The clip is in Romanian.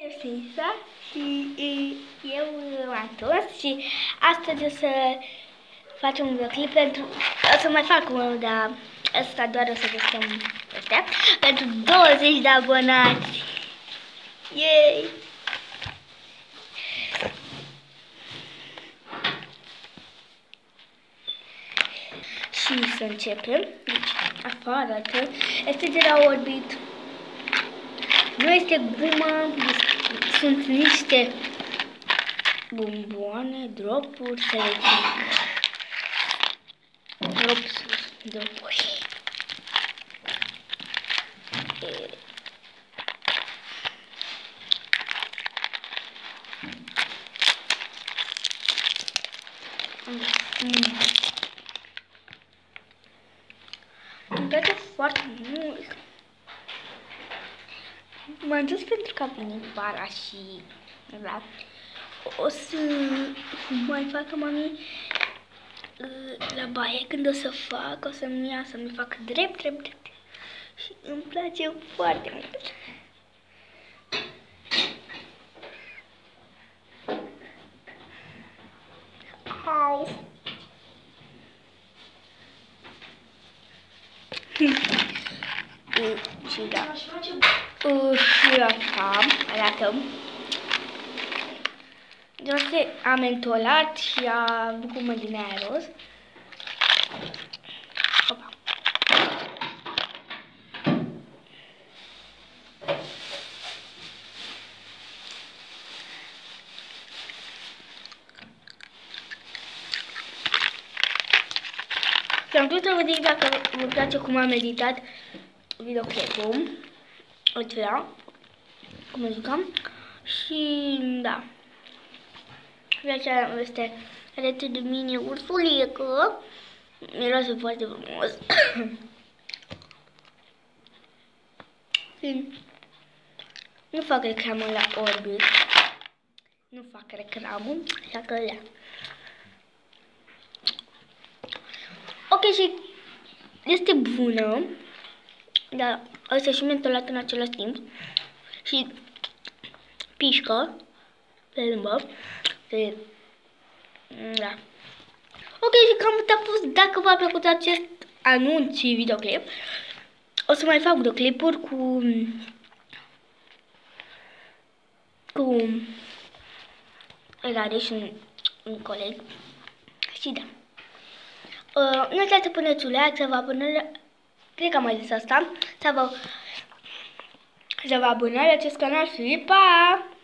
Sunt Isa și eu m-am întors și astăzi o să facem un videoclip pentru... O să mai fac unul, dar ăsta doar o să găsim ăstea pentru 20 de abonați. Yay! Și să începem. Deci, afară, este de la Orbit. Nu este gumă, sunt niște bomboane, dropuri, să le dropuri. Îmi place foarte mult. M-am dus pentru că a venit vara și da, o să mai facă mami la baie când o să fac, o să-mi ia să-mi fac drept. Și îmi place foarte mult. Au! Și da. Și așa arată. Este amentolat și a gumă din aia roz. Opa. Și am vrut să vă zic dacă vă place cum am editat videoclipul. Uite, cum îl jucam. Și da. Și așa este arătă de mine ursulică. Miroase foarte frumos. Nu fac reclamă la Orbit. Nu fac reclamă, așa că da. Ok, și este bună. Dar asta și mentolat în același timp. Și pișcă pe lâmbă. Da. Ok, și cam atât a fost. Dacă v-a plăcut acest anunț și videoclip, o să mai fac videoclipuri cu Rade și un coleg. Și da. Nu uitați să puneți un like, să vă abonați. Cred că am mai zis asta. Să vă abonați la acest canal și pa!